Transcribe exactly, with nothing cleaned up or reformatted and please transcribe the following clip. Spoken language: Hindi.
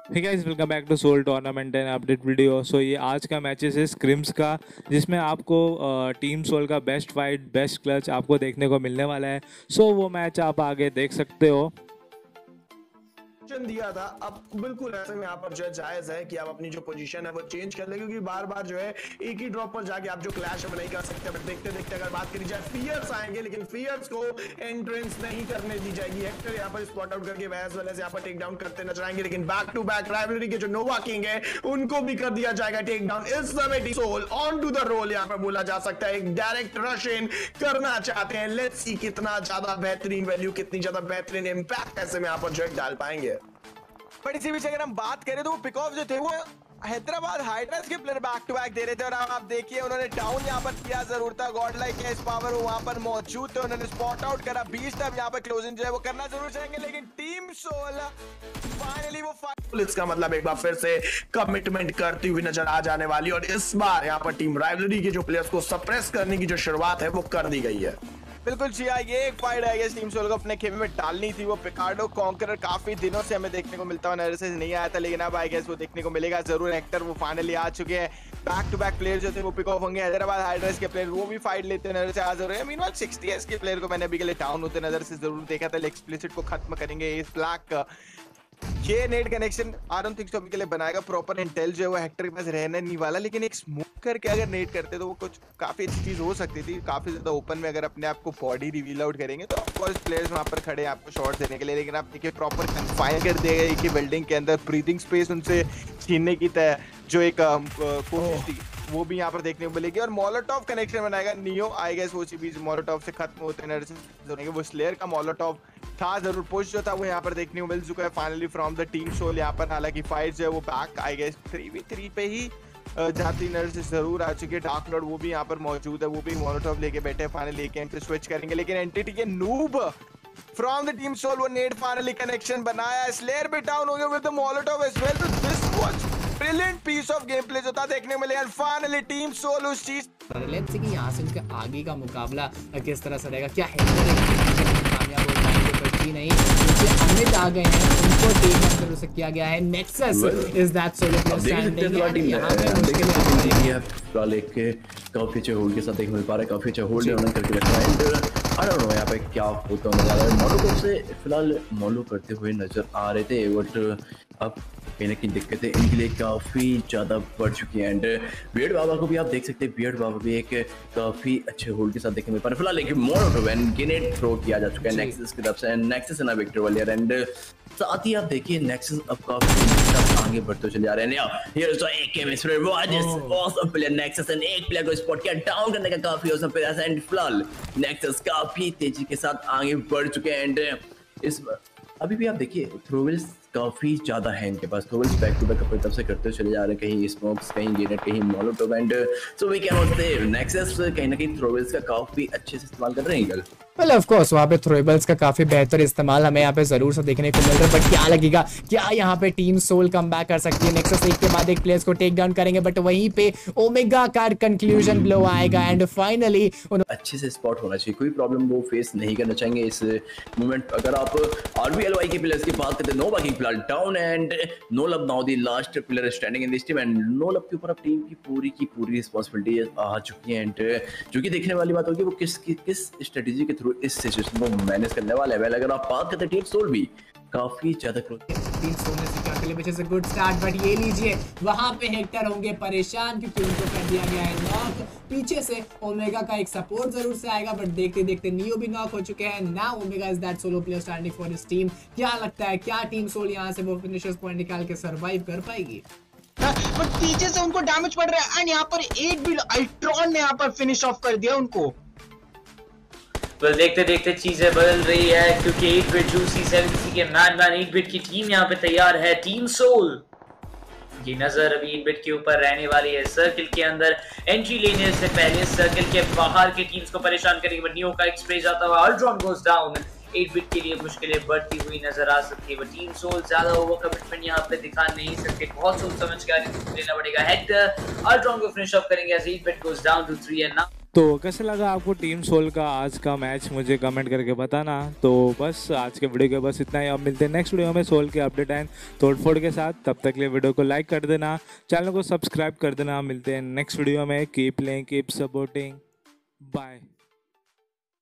Hey guys, welcome back to Soul tournament and update video. So ये आज का मैचेस है स्क्रिम्स का, जिसमें आपको टीम सोल का बेस्ट फाइट, बेस्ट क्लच आपको देखने को मिलने वाला है। सो so, वो मैच आप आगे देख सकते हो। दिया था। अब बिल्कुल ऐसे में यहाँ पर जो है जायज है कि आप अपनी जो पोजीशन है वो चेंज कर ले, क्योंकि बार बार जो है एक ही ड्रॉप पर जाके आप जो क्लैश है वो नहीं कर सकते। बट देखते देखते अगर बात करी जाए, फियर्स आएंगे, लेकिन फियर्स को एंट्रेंस नहीं करने दी जाएगी। हेक्टर यहाँ पर स्पॉट आउट करके वैस वाले से यहाँ पर टेक डाउन करते नजर आएंगे, लेकिन बैक टू बैक राइवलरी के जो नोवा किंग है उनको भी कर दिया जाएगा टेक डाउन। इस समय Soul on to the roll यहाँ पर बोला जा सकता है, एक डायरेक्ट रश इन करना चाहते हैं। लेट्स सी कितना ज्यादा बेहतरीन वैल्यू, कितनी ज्यादा बेहतरीन इंपैक्ट ऐसे में यहाँ पर जो है डाल पाएंगे। बट इसी बीच अगर हम बात करें तो वो पिक ऑफ जो थे वो हैदराबाद हाइड्रास के प्लेयर बैक टू बैक दे रहे थे, और आप देखिए उन्होंने डाउन यहाँ पर किया जरूर था। गॉड लाइक एस पावर वहां पर मौजूद थे, उन्होंने स्पॉट आउट करा। बीस तब यहाँ पर क्लोजिंग जो है वो करना जरूर चाहेंगे, लेकिन टीम सोल फाइनली वो पुलिस का मतलब एक बार फिर से कमिटमेंट करती हुई नजर आ जाने वाली, और इस बार यहाँ पर टीम राइवलरी के जो प्लेयर्स को सप्रेस करने की जो शुरुआत है वो कर दी गई है। बिल्कुल जी हाँ, ये एक फाइट है टीम सोल को अपने खेमे में डालनी थी। वो पिकार्डो कॉन्करर काफी दिनों से हमें देखने को मिलता हुआ नजर से नहीं आया था, लेकिन अब आई गेस वो देखने को मिलेगा जरूर। हेक्टर वो फाइनली आ चुके हैं। बैक टू बैक प्लेयर जो थे वो पिक ऑफ होंगे। हैदराबाद हाइड्रास के प्लेयर वो भी फाइट लेते नजर से आ जरूर है। मीनवाइल सिक्सटी एस के प्लेयर को मैंने अभी के लिए डाउन होते नजर से जरूर देखा था। एक्सप्लिसिट को खत्म करेंगे इस ब्लैक ये net connection I don't think so अभी के लिए बनाएगा। प्रॉपर इंटेल जो है वो हेक्टर के पास रहने नहीं वाला, लेकिन एक स्मोक करके अगर नेट करते तो वो कुछ काफी अच्छी चीज हो सकती थी। काफी ज्यादा ओपन में अगर अपने आप को बॉडी रिवील आउट करेंगे तो ऑफ कोर्स प्लेयर्स वहां पर खड़े हैं आपको शॉट देने के लिए, लेकिन आप देखिए प्रॉपर कन्फाइन कर दिया गया कि बिल्डिंग के अंदर ब्रीदिंग स्पेस उनसे छीनने की तय जो एक कोशिश थी वो भी यहाँ पर देखने को मिलेगी। और मोलोटॉव कनेक्शन बनाएगा नियो, आई गेस वो चीज मोलोटॉव से खत्म होते हैं। वो स्लेयर का मोलोटॉव था जरूर, पुश जो था वो यहाँ पर देखने को मिल चुका है finally from the team Soul. यहाँ पर हालांकि फाइट जो है वो back I guess three v three पे ही जाती नजर से जरूर आ चुकी है। डार्क लॉर्ड वो भी यहाँ पर मौजूद है, वो भी मोलोटॉव लेके बैठे हैं। फाइनली एक गेम पे स्विच करेंगे, लेकिन एंटिटी के noob from the team Soul वो नेट फाइनली कनेक्शन बनाया। स्लेयर भी डाउन हो गया with the Molotov as well. तो this was brilliant piece of game play जो था देखने को मिलेगा। फाइनली टीम सोल उस चीज लेट्स सी कि यहाँ से उनके आगे का मुकाबला किस तरह से रहेगा। क्या हेक्टर कामयाब हो जाएंगे? बल्कि नहीं, उनसे अमित आ गए हैं, उनको टेक डाउन जरूर से किया गया है। Nexus is that solo player standing यहाँ पे मुश्किल है। फिलहाल एक काफी अच्छे होल्ड के साथ देख मिल पा रहा है, काफी अच्छा होल्ड उन्होंने करके रखा है। आई डोंट नो यहाँ पे क्या होता नजर आ रहा है। मॉलो को से फिलहाल मॉलो करते हुए नजर आ रहे थे, बट अब कहीं ना कहीं दिक्कतें इनके लिए काफ़ी ज़्यादा बढ़ चुकी हैं। एंड बियर्ड बाबा को भी आप देख सकते हैं, बियर्ड बाबा भी एक काफ़ी अच्छे होल्ड के साथ देखने मिल पा रहे हैं। फिलहाल एक मोनोटोव एंड ग्रेनेड थ्रो किया जा चुका है नेक्सस की तरफ से, एंड नेक्सस ना विक्टर वालियर। एंड साथ ही आप देखिए नेक्सस अब काफी आगे बढ़ते चले जा रहे हैं। हियर इज एक chemistry was his awesome player Nexus, and एक प्लेयर को स्पॉट किया डाउन करने का काफी ऑसम प्लेयर। एंड फिलहाल नेक्सस काफी तेजी के साथ आगे बढ़ चुके हैं। एंड इस अभी भी आप देखिए थ्रोवेल्स काफी ज्यादा है इनके पास। थ्रोवेल्स बैक टू बैक अपनी तरफ से करते चले जा रहे हैं, कहीं स्मोक्स, कहीं ग्रेनेड, कहीं Molotov. And so we can say Nexus कहीं ना कहीं थ्रोवेल्स का काफी अच्छे से इस्तेमाल कर रहे हैं। वेल ऑफ कोर्स वहाँ पे थ्रोएबल्स का काफी बेहतर इस्तेमाल हमें यहाँ पे जरूर से देखने को मिल रहा है। बट क्या लगेगा, क्या यहाँ पे टीम सोल कम बैक कर सकती है? नेक्सस एक के बाद एक प्लेयर्स को टेक डाउन करेंगे, बट वहीं पे ओमेगा का कंक्लूजन ब्लो आएगा। एंड फाइनली अच्छे से स्पॉट होना चाहिए, कोई प्रॉब्लम वो फेस नहीं करना चाहेंगे इस मोमेंट। अगर आप आरबीएलवाई के प्लेयर्स की बात करते हैं, नोवा किंग फिलहाल down and Nolab now the last player standing in this team. And Nolab के ऊपर अब टीम की पूरी की पूरी रिस्पांसिबिलिटी आ चुकी है। एंड जो कि देखने वाली बात होगी वो किस किस स्ट्रेटजी के थ्रू इस सिचुएशन को मैनेज करने वाला है। वेल अगर आप बात करते हैं टीम सोल भी काफी ज्यादा क्लोज टीम सोल ने सिक्योर के लिए पीछे से गुड स्टार्ट, बट ये लीजिए वहां पे हेक्टर होंगे परेशान क्योंकि उनको कर दिया गया है नॉक। पीछे से ओमेगा का एक सपोर्ट जरूर से आएगा, बट देखते देखते नियो भी नॉक हो चुके हैं। Now Omega is that solo player standing for his team. क्या लगता है, क्या टीम सोल यहां से वो फिनिशर्स पॉइंट निकाल के सरवाइव कर पाएगी? बट पीछे से उनको डैमेज पड़ रहा है, एंड यहाँ पर एक भी अल्ट्रॉन ने यहाँ पर फिनिश ऑफ कर दिया उनको। तो देखते देखते चीजें बदल रही है, क्योंकि एट बिट जूसी सेवेंटी के मैन मैन एट बिट की टीम यहाँ पे तैयार है। टीम सोल की नजर अभी एट बिट के ऊपर रहने वाली है। सर्किल के अंदर एंट्री लेने से पहले सर्किल के बाहर के टीम्स को परेशान करेंगे, बट नियो का एक स्प्रे जाता हुआ Ultron goes down. Eight bit के लिए मुश्किलें बढ़ती हुई नजर आ सकती है, बट टीम सोल ज्यादा ओवर कमिटमेंट यहाँ पे दिखा नहीं सकते। बहुत सोच समझ के आगे लेना पड़ेगा। हेक्टर अल्ट्रॉन को फिनिश ऑफ करेंगे as eight bit goes down to three and now तो कैसा लगा आपको टीम सोल का आज का मैच, मुझे कमेंट करके बताना। तो बस आज के वीडियो के बस इतना ही। अब मिलते हैं नेक्स्ट वीडियो में सोल के अपडेट एंड तोड़फोड़ के साथ। तब तक के लिए वीडियो को लाइक कर देना, चैनल को सब्सक्राइब कर देना। मिलते हैं नेक्स्ट वीडियो में। Keep playing, keep supporting, bye.